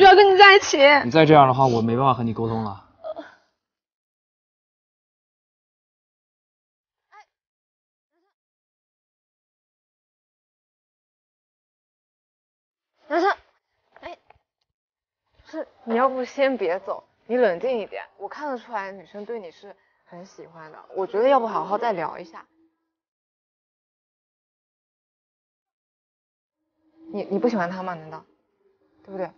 不要跟你在一起。 你再这样的话，我没办法和你沟通了。 男生，哎，是你要不先别走，你冷静一点。我看得出来女生对你是很喜欢的，我觉得要不好好再聊一下。你不喜欢他吗？难道？对不对？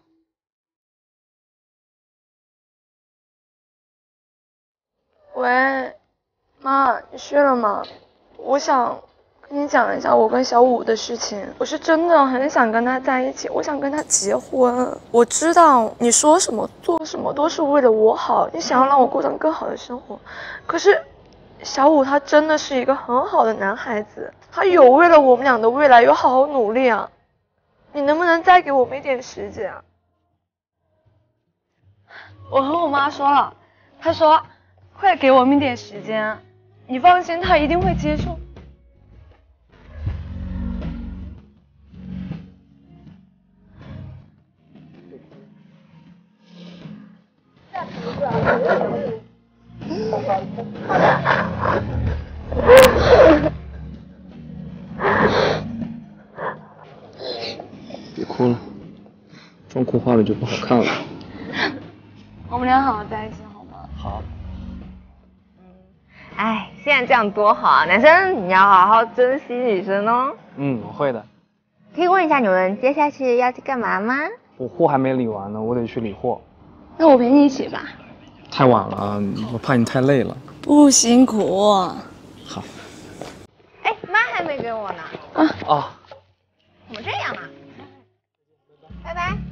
喂，妈，你睡了吗？我想跟你讲一下我跟小五的事情。我是真的很想跟他在一起，我想跟他结婚。我知道你说什么做什么都是为了我好，你想要让我过上更好的生活。可是小五他真的是一个很好的男孩子，他有为了我们俩的未来有好好努力啊。你能不能再给我们一点时间啊？我和我妈说了，她说会给我们一点时间，你放心，她一定会接受。 别哭了，装哭坏了就不好看了。 我们俩好好在一起好吗？ 好。 哎，现在这样多好啊！男生你要好好珍惜女生哦。 我会的。 可以问一下你们接下去要去干嘛吗？ 我货还没理完呢，我得去理货。 那我陪你一起吧。 太晚了，我怕你太累了。 不辛苦。 好。 哎，妈还没给我呢。 啊。 怎么这样啊？拜拜。